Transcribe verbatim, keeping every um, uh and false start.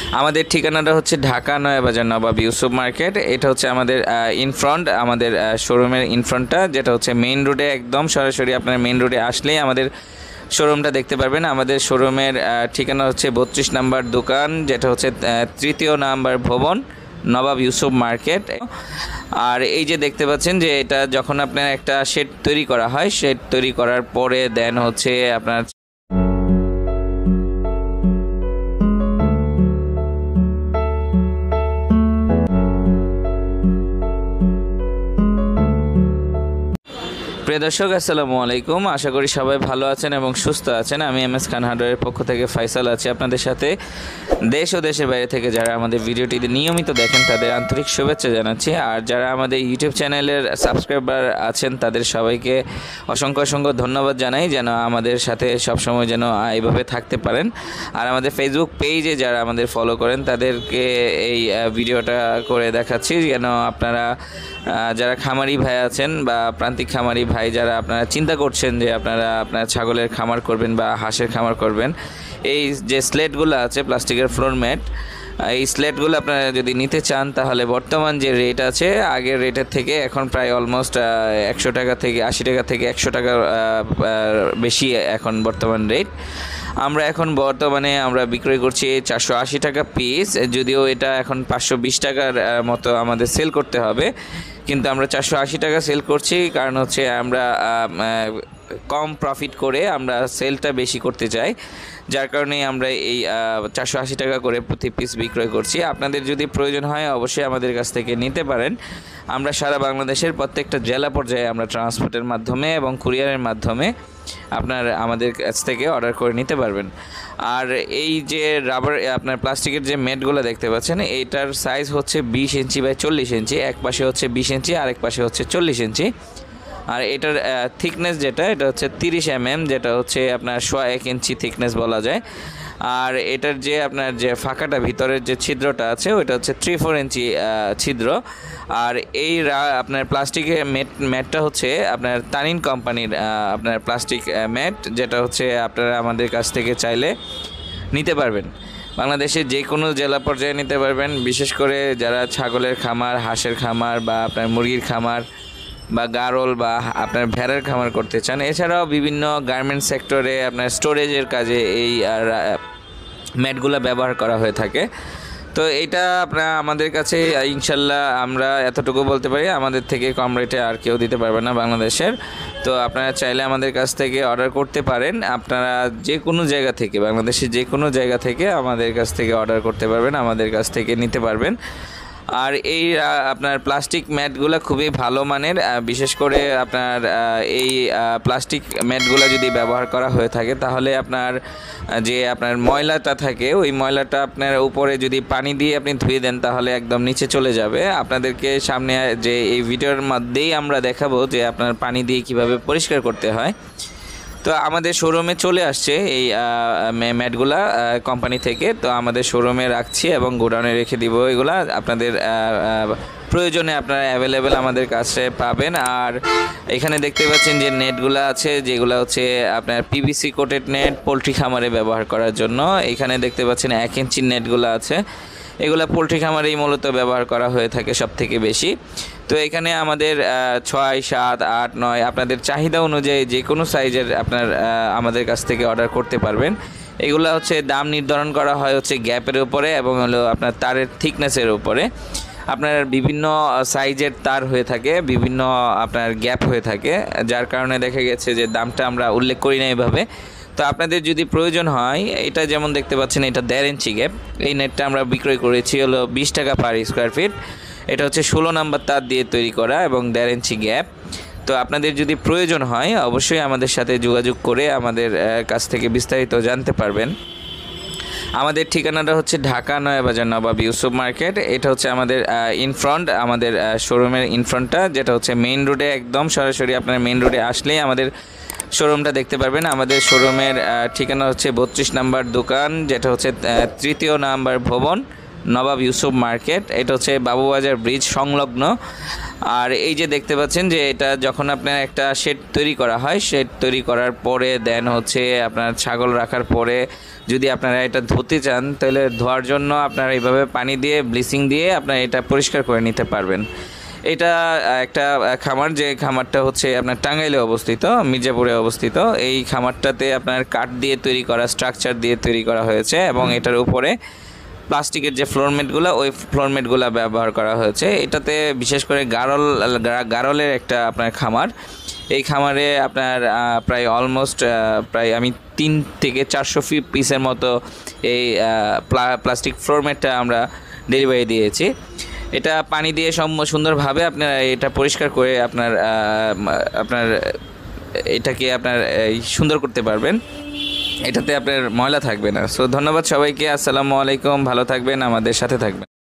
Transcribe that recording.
আমাদের ঠিকানাটা হচ্ছে ঢাকা নয়াবাজার নবাব ইউসুফ মার্কেট। এটা হচ্ছে আমাদের ইনফ্রন্ট, আমাদের শোরুমের ইনফ্রন্টটা, যেটা হচ্ছে মেইন রোডে একদম সরাসরি আপনার মেইন রোডে আসলেই আমাদের শোরুমটা দেখতে পারবেন। আমাদের শোরুমের ঠিকানা হচ্ছে বত্রিশ নাম্বার দোকান, যেটা হচ্ছে তৃতীয় নাম্বার ভবন, নবাব ইউসুফ মার্কেট। আর এই যে দেখতে পাচ্ছেন যে এটা যখন আপনার একটা শেড তৈরি করা হয়, শেড তৈরি করার পরে দেন হচ্ছে আপনার প্রিয় দর্শক, আসসালামু আলাইকুম। আশা করি সবাই ভালো আছেন এবং সুস্থ আছেন। আমি এম এস খান হার্ডওয়্যারের পক্ষ থেকে ফয়সাল আছি আপনাদের সাথে। দেশ ও দেশের বাইরে থেকে যারা আমাদের ভিডিওটি নিয়মিত দেখেন তাদের আন্তরিক শুভেচ্ছা জানাচ্ছি। আর যারা আমাদের ইউটিউব চ্যানেলের সাবস্ক্রাইবার আছেন তাদের সবাইকে অসংখ্য অসংখ্য ধন্যবাদ জানাই, যেন আমাদের সাথে সবসময় যেন এইভাবে থাকতে পারেন। আর আমাদের ফেসবুক পেজে যারা আমাদের ফলো করেন তাদেরকে এই ভিডিওটা করে দেখাচ্ছি, যেন আপনারা যারা খামারি ভাই আছেন বা প্রান্তিক খামারি ভাই যারা আপনারা চিন্তা করছেন যে আপনারা আপনার ছাগলের খামার করবেন বা হাঁসের খামার করবেন, এই যে স্লেটগুলো আছে প্লাস্টিকের ফ্লোর ম্যাট, এই স্লেটগুলো আপনারা যদি নিতে চান তাহলে বর্তমান যে রেট আছে আগের রেটের থেকে এখন প্রায় অলমোস্ট একশো টাকা থেকে আশি টাকা থেকে একশো টাকা বেশি এখন বর্তমান রেট। আমরা এখন বর্তমানে আমরা বিক্রয় করছি চারশো আশি টাকা পিস, যদিও এটা এখন পাঁচশো বিশ টাকার মতো আমাদের সেল করতে হবে, কিন্তু আমরা চারশো আশি টাকা সেল করছি কারণ হচ্ছে আমরা কম প্রফিট করে আমরা সেলটা বেশি করতে চাই, যার কারণে আমরা এই চারশো আশি টাকা করে প্রতি পিস বিক্রয় করছি। আপনাদের যদি প্রয়োজন হয় অবশ্যই আমাদের কাছ থেকে নিতে পারেন। আমরা সারা বাংলাদেশের প্রত্যেকটা জেলা পর্যায়ে আমরা ট্রান্সপোর্টের মাধ্যমে এবং কুরিয়ারের মাধ্যমে আপনার আমাদের কাছ থেকে অর্ডার করে নিতে পারবেন। আর এই যে রাবার আপনার প্লাস্টিকের যে ম্যাটগুলো দেখতে পাচ্ছেন, এইটার সাইজ হচ্ছে বিশ ইঞ্চি বাই চল্লিশ ইঞ্চি, এক পাশে হচ্ছে বিশ ইঞ্চি আরেক পাশে হচ্ছে চল্লিশ ইঞ্চি। আর এটার থিকনেস যেটা এটা হচ্ছে তিরিশ এম এম, যেটা হচ্ছে আপনার সোয়া এক ইঞ্চি থিকনেস বলা যায়। আর এটার যে আপনার যে ফাঁকাটা ভিতরের যে ছিদ্রটা আছে ওইটা হচ্ছে থ্রি ফোর ইঞ্চি ছিদ্র। আর এই আপনার প্লাস্টিকের ম্যাট ম্যাটটা হচ্ছে আপনার তানিন কোম্পানির আপনার প্লাস্টিক ম্যাট, যেটা হচ্ছে আপনারা আমাদের কাছ থেকে চাইলে নিতে পারবেন। বাংলাদেশের যে কোনো জেলা পর্যায়ে নিতে পারবেন, বিশেষ করে যারা ছাগলের খামার, হাঁসের খামার বা আপনার মুরগির খামার বা গারল বা আপনার ভেড়ার খামার করতে চান। এছাড়াও বিভিন্ন গার্মেন্টস সেক্টরে আপনার স্টোরেজের কাজে এই ম্যাটগুলো ব্যবহার করা হয়ে থাকে। তো এটা আপনার আমাদের কাছে ইনশাল্লাহ আমরা এতটুকু বলতে পারি, আমাদের থেকে কম রেটে আর কেউ দিতে পারবে না বাংলাদেশের। তো আপনারা চাইলে আমাদের কাছ থেকে অর্ডার করতে পারেন। আপনারা যে কোনো জায়গা থেকে, বাংলাদেশের যে কোনো জায়গা থেকে আমাদের কাছ থেকে অর্ডার করতে পারবেন, আমাদের কাছ থেকে নিতে পারবেন। আর এই আপনার প্লাস্টিক ম্যাটগুলো খুবই ভালো মানের, বিশেষ করে আপনার এই প্লাস্টিক ম্যাটগুলো যদি ব্যবহার করা হয়ে থাকে তাহলে আপনার যে আপনার ময়লাটা থাকে ওই ময়লাটা আপনার উপরে যদি পানি দিয়ে আপনি ধুয়ে দেন তাহলে একদম নিচে চলে যাবে। আপনাদেরকে সামনে যে এই ভিডিওর মধ্যেই আমরা দেখাবো যে আপনার পানি দিয়ে কিভাবে পরিষ্কার করতে হয়। তো আমাদের শোরুমে চলে আসছে এই ম্যাটগুলা কোম্পানি থেকে, তো আমাদের শোরুমে রাখছি এবং গোডাউনে রেখে দিব। এগুলা আপনাদের প্রয়োজনে আপনারা অ্যাভেলেবেল আমাদের কাছে পাবেন। আর এখানে দেখতে পাচ্ছেন যে নেটগুলো আছে, যেগুলো হচ্ছে আপনার পিভিসি কোটেড নেট পোলট্রি খামারে ব্যবহার করার জন্য। এখানে দেখতে পাচ্ছেন এক ইঞ্চির নেটগুলো আছে, এগুলা পোলট্রি খামারেই মূলত ব্যবহার করা হয়ে থাকে সব থেকে বেশি। তো এখানে আমাদের ছয় সাত আট নয় আপনাদের চাহিদা অনুযায়ী যে কোনো সাইজের আপনার আমাদের কাছ থেকে অর্ডার করতে পারবেন। এগুলো হচ্ছে দাম নির্ধারণ করা হয় হচ্ছে গ্যাপের উপরে এবং হলো আপনার তারের থিকনেসের উপরে। আপনার বিভিন্ন সাইজের তার হয়ে থাকে, বিভিন্ন আপনার গ্যাপ হয়ে থাকে, যার কারণে দেখা গেছে যে দামটা আমরা উল্লেখ করি না এভাবে। তো আপনাদের যদি প্রয়োজন হয়, এটা যেমন দেখতে পাচ্ছেন এটা দেড় ইঞ্চি গ্যাপ, এই নেটটা আমরা বিক্রয় করেছি হলো বিশ টাকা পার স্কোয়ার ফিট। এটা হচ্ছে ষোলো নাম্বার তার দিয়ে তৈরি করা এবং দেড় ইঞ্চি গ্যাপ। তো আপনাদের যদি প্রয়োজন হয় অবশ্যই আমাদের সাথে যোগাযোগ করে আমাদের কাছ থেকে বিস্তারিত জানতে পারবেন। আমাদের ঠিকানাটা হচ্ছে ঢাকা নয়াবাজার নবাব ইউসুফ মার্কেট। এটা হচ্ছে আমাদের ইনফ্রন্ট, আমাদের শোরুমের ইনফ্রন্টটা, যেটা হচ্ছে মেইন রোডে একদম সরাসরি আপনার মেইন রোডে আসলেই আমাদের শোরুমটা দেখতে পারবেন। আমাদের শোরুমের ঠিকানা হচ্ছে বত্রিশ নাম্বার দোকান, যেটা হচ্ছে তৃতীয় নাম্বার ভবন, নবাব ইউসুফ মার্কেট। এটা হচ্ছে বাবুবাজার ব্রিজ সংলগ্ন। আর এই যে দেখতে পাচ্ছেন যে এটা যখন আপনার একটা শেড তৈরি করা হয়, শেড তৈরি করার পরে দেন হচ্ছে আপনার ছাগল রাখার পরে যদি আপনারা এটা ধুতে চান তাহলে ধোয়ার জন্য আপনারা এইভাবে পানি দিয়ে ব্লিচিং দিয়ে আপনারা এটা পরিষ্কার করে নিতে পারবেন। এটা একটা খামার, যে খামারটা হচ্ছে আপনার টাঙ্গাইলে অবস্থিত, মির্জাপুরে অবস্থিত। এই খামারটাতে আপনার কাঠ দিয়ে তৈরি করা, স্ট্রাকচার দিয়ে তৈরি করা হয়েছে এবং এটার উপরে প্লাস্টিকের যে ফ্লোরমেটগুলো, ওই ফ্লোরমেটগুলো ব্যবহার করা হয়েছে। এটাতে বিশেষ করে গারল গারলের একটা আপনার খামার। এই খামারে আপনার প্রায় অলমোস্ট প্রায় আমি তিন থেকে চারশো ফি পিসের মতো এই প্লাস্টিক ফ্লোরমেটটা আমরা ডেলিভারি দিয়েছি। এটা পানি দিয়ে সম সুন্দরভাবে আপনারা এটা পরিষ্কার করে আপনার আপনার এটাকে আপনার সুন্দর করতে পারবেন। এটাতে আপনার ময়লা থাকবে না। সো ধন্যবাদ সবাইকে। আসসালামু আলাইকুম, ভালো থাকবেন, আমাদের সাথে থাকবেন।